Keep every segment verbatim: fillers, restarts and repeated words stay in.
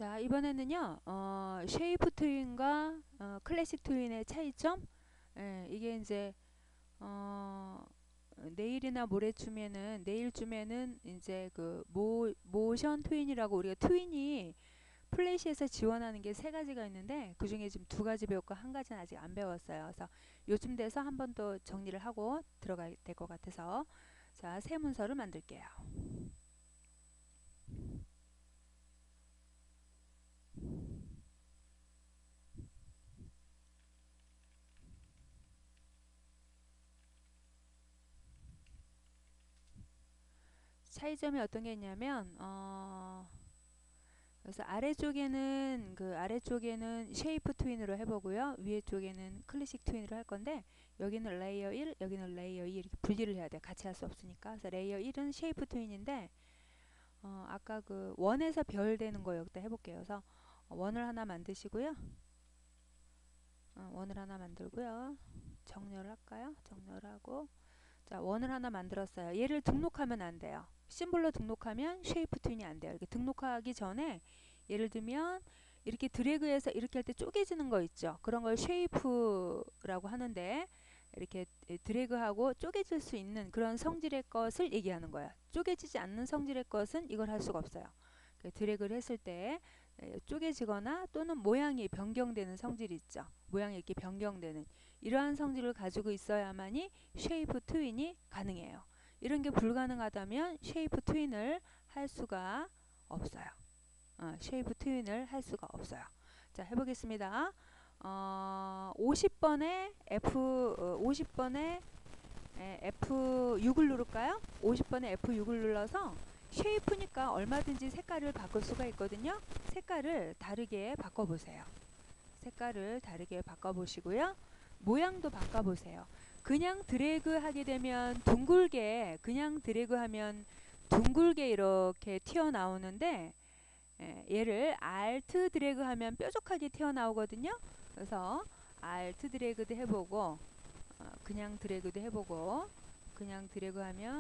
자, 이번에는요, 어, 쉐이프 트윈과 어, 클래식 트윈의 차이점. 예, 이게 이제 어, 내일이나 모레쯤에는 내일쯤에는 이제 그 모, 모션 트윈이라고, 우리가 트윈이 플래시에서 지원하는 게 세 가지가 있는데 그 중에 지금 두 가지 배웠고 한 가지는 아직 안 배웠어요. 그래서 요즘 돼서 한 번 더 정리를 하고 들어가야 될 것 같아서, 자, 새 문서를 만들게요. 차이점이 어떤 게 있냐면, 어, 그래서 아래쪽에는 그 아래쪽에는 쉐이프 트윈으로 해보고요, 위에 쪽에는 클래식 트윈으로 할 건데, 여기는 레이어 일, 여기는 레이어 이, 이렇게 분리를 해야 돼. 같이 할 수 없으니까. 그래서 레이어 일은 쉐이프 트윈인데, 어, 아까 그 원에서 별 되는 거 여기다 해볼게요. 그래서 원을 하나 만드시고요. 어, 원을 하나 만들고요. 정렬을 할까요? 정렬하고, 자, 원을 하나 만들었어요. 얘를 등록하면 안 돼요. 심볼로 등록하면 쉐이프 트윈이 안 돼요. 이렇게 등록하기 전에, 예를 들면 이렇게 드래그해서 이렇게 할 때 쪼개지는 거 있죠. 그런 걸 쉐이프라고 하는데, 이렇게 드래그하고 쪼개질 수 있는 그런 성질의 것을 얘기하는 거예요. 쪼개지지 않는 성질의 것은 이걸 할 수가 없어요. 드래그를 했을 때 쪼개지거나 또는 모양이 변경되는 성질이 있죠. 모양이 이렇게 변경되는 이러한 성질을 가지고 있어야만이 쉐이프 트윈이 가능해요. 이런 게 불가능하다면 쉐이프 트윈을 할 수가 없어요. 어, 쉐이프 트윈을 할 수가 없어요. 자, 해보겠습니다. 어, 오십 번에 F 어, 오십 번에 에프 육을 누를까요? 오십 번에 에프 육을 눌러서, 쉐이프니까 얼마든지 색깔을 바꿀 수가 있거든요. 색깔을 다르게 바꿔보세요. 색깔을 다르게 바꿔보시고요. 모양도 바꿔보세요. 그냥 드래그 하게 되면 둥글게, 그냥 드래그 하면 둥글게 이렇게 튀어나오는데, 얘를 Alt 드래그 하면 뾰족하게 튀어나오거든요. 그래서 Alt 드래그도 해보고, 그냥 드래그도 해보고, 그냥 드래그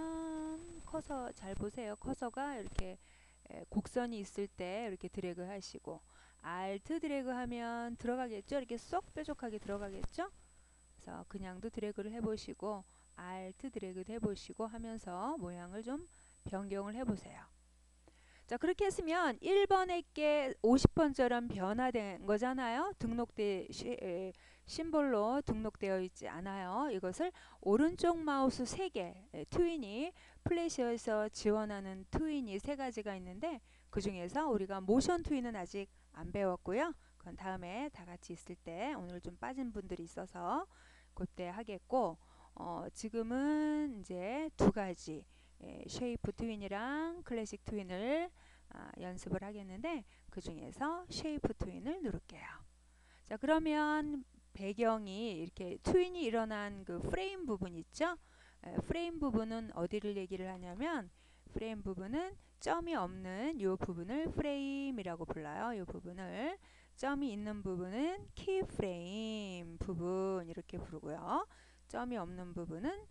하면 커서 잘 보세요. 커서가 이렇게 곡선이 있을 때 이렇게 드래그 하시고, Alt 드래그 하면 들어가겠죠. 이렇게 쏙 뾰족하게 들어가겠죠. 그래서 그냥도 드래그를 해보시고 Alt 드래그도 해보시고 하면서 모양을 좀 변경을 해보세요. 자, 그렇게 했으면 일 번의 게 오십 번처럼 변화된 거잖아요. 등록돼 시, 심볼로 등록되어 있지 않아요. 이것을 오른쪽 마우스 세 개, 트윈이 플래시에서 지원하는 트윈이 세 가지가 있는데, 그 중에서 우리가 모션 트윈은 아직 안 배웠고요. 그건 다음에 다 같이 있을 때, 오늘 좀 빠진 분들이 있어서 그때 하겠고, 어, 지금은 이제 두 가지, 예, 쉐이프 트윈이랑 클래식 트윈을 아, 연습을 하겠는데, 그 중에서 쉐이프 트윈을 누를게요. 자, 그러면 배경이 이렇게 트윈이 일어난 그 프레임 부분 있죠? 에, 프레임 부분은 어디를 얘기를 하냐면, 프레임 부분은 점이 없는 이 부분을 프레임이라고 불러요. 이 부분을, 점이 있는 부분은 키 프레임 부분 이렇게 부르고요. 점이 없는 부분은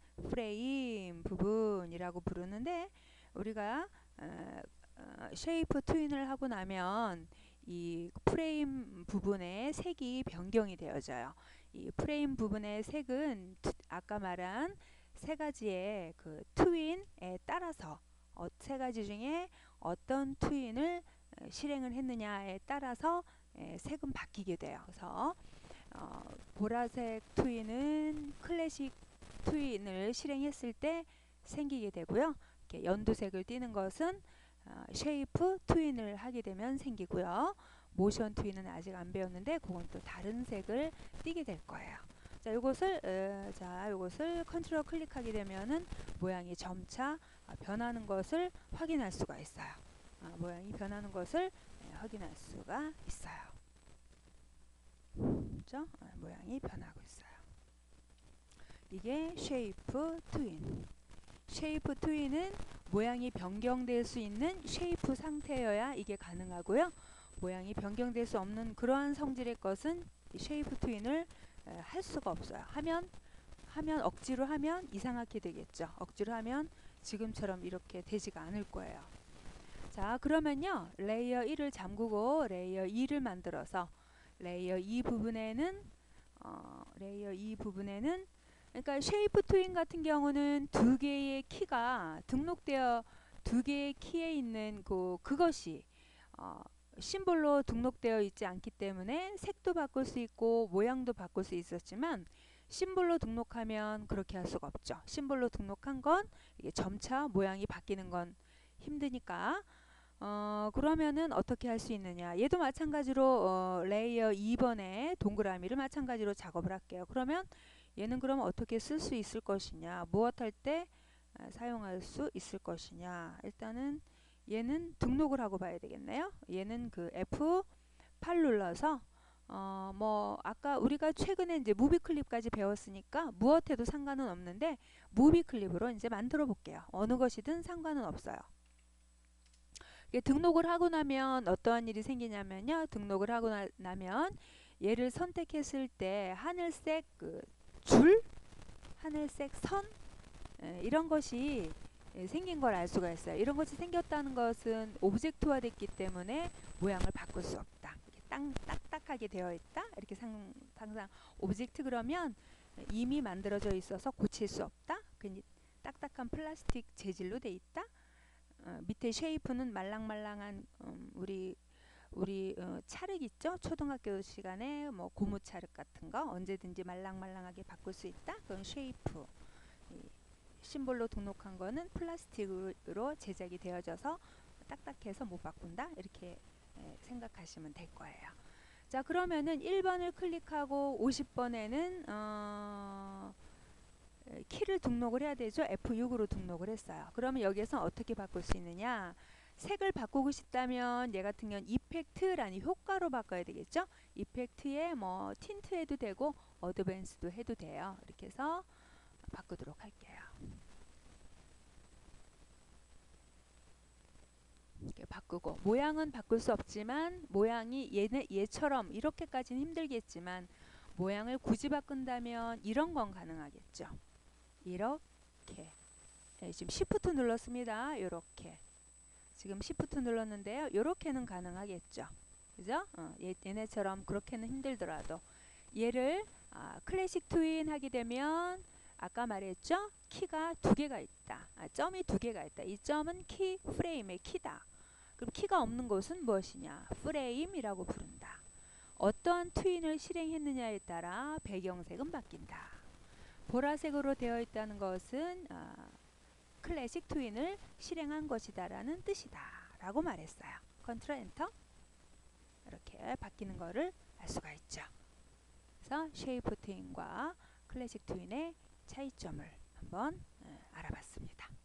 프레임 부분이라고 부르는데, 우리가 어, 어, 쉐이프 트윈을 하고 나면 이 프레임 부분의 색이 변경이 되어져요. 이 프레임 부분의 색은 아까 말한 세 가지의 그 트윈에 따라서, 어, 세 가지 중에 어떤 트윈을 실행을 했느냐에 따라서 에, 색은 바뀌게 돼요. 그래서 어, 보라색 트윈은 클래식 트윈을 실행했을 때 생기게 되고요. 이렇게 연두색을 띠는 것은 어, 쉐이프 트윈을 하게 되면 생기고요. 모션 트윈은 아직 안 배웠는데 그건 또 다른 색을 띠게 될 거예요. 자, 요것을 어, 자, 요것을 컨트롤 클릭하게 되면은 모양이 점차 어, 변하는 것을 확인할 수가 있어요. 어, 모양이 변하는 것을 네, 확인할 수가 있어요. 그렇죠? 어, 모양이 변하고 있어요. 이게 쉐이프 트윈. 쉐이프 트윈은 모양이 변경될 수 있는 쉐이프 상태여야 이게 가능하고요. 모양이 변경될 수 없는 그러한 성질의 것은 쉐이프 트윈을 할 수가 없어요. 하면 하면 억지로 하면 이상하게 되겠죠. 억지로 하면 지금처럼 이렇게 되지가 않을 거예요. 자, 그러면요. 레이어 일을 잠그고 레이어 이를 만들어서 레이어 이 부분에는 어, 레이어 이 부분에는 그러니까 쉐이프 트윈 같은 경우는 두 개의 키가 등록되어 두 개의 키에 있는 그 그것이 어, 심볼로 등록되어 있지 않기 때문에 색도 바꿀 수 있고 모양도 바꿀 수 있었지만 심볼로 등록하면 그렇게 할 수가 없죠. 심볼로 등록한 건 이게 점차 모양이 바뀌는 건 힘드니까 어 그러면은 어떻게 할 수 있느냐, 얘도 마찬가지로 어, 레이어 이 번에 동그라미를 마찬가지로 작업을 할게요. 그러면 얘는 그럼 어떻게 쓸 수 있을 것이냐, 무엇 할 때 사용할 수 있을 것이냐, 일단은 얘는 등록을 하고 봐야 되겠네요. 얘는 그 에프 팔 눌러서 어 뭐 아까 우리가 최근에 이제 무비 클립까지 배웠으니까 무엇 해도 상관은 없는데 무비 클립으로 이제 만들어 볼게요. 어느 것이든 상관은 없어요. 등록을 하고 나면 어떠한 일이 생기냐면요. 등록을 하고 나, 나면 얘를 선택했을 때 하늘색 그 줄, 하늘색 선 에, 이런 것이 에, 생긴 걸 알 수가 있어요. 이런 것이 생겼다는 것은 오브젝트화 됐기 때문에 모양을 바꿀 수 없다. 이렇게 땅, 딱딱하게 되어 있다. 이렇게 상, 항상 오브젝트 그러면 이미 만들어져 있어서 고칠 수 없다. 괜히 딱딱한 플라스틱 재질로 돼 있다. 어, 밑에 쉐이프는 말랑말랑한 음, 우리 우리 어, 찰흙 있죠? 초등학교 시간에 뭐 고무 찰흙 같은 거 언제든지 말랑말랑하게 바꿀 수 있다. 그건 쉐이프. 이 심볼로 등록한 거는 플라스틱으로 제작이 되어져서 딱딱해서 못 바꾼다. 이렇게 에, 생각하시면 될 거예요. 자, 그러면은 일 번을 클릭하고 오십 번에는 어, 키를 등록을 해야 되죠. 에프 육으로 등록을 했어요. 그러면 여기서 어떻게 바꿀 수 있느냐, 색을 바꾸고 싶다면 얘 같은 경우는 이펙트라는 효과로 바꿔야 되겠죠. 이펙트에 뭐 틴트 해도 되고 어드밴스도 해도 돼요. 이렇게 해서 바꾸도록 할게요. 이렇게 바꾸고 모양은 바꿀 수 없지만 모양이 얘네, 얘처럼 이렇게까지는 힘들겠지만 모양을 굳이 바꾼다면 이런 건 가능하겠죠. 이렇게 네, 지금 시프트 눌렀습니다. 이렇게 지금 시프트 눌렀는데요. 이렇게는 가능하겠죠. 그죠? 어, 얘, 얘네처럼 그렇게는 힘들더라도 얘를 아, 클래식 트윈 하게 되면 아까 말했죠? 키가 두 개가 있다. 아, 점이 두 개가 있다. 이 점은 키 프레임의 키다. 그럼 키가 없는 것은 무엇이냐? 프레임이라고 부른다. 어떠한 트윈을 실행했느냐에 따라 배경색은 바뀐다. 보라색으로 되어 있다는 것은 어, 클래식 트윈을 실행한 것이다 라는 뜻이다 라고 말했어요. 컨트롤 엔터 이렇게 바뀌는 거를 알 수가 있죠. 그래서 쉐이프 트윈과 클래식 트윈의 차이점을 한번 알아봤습니다.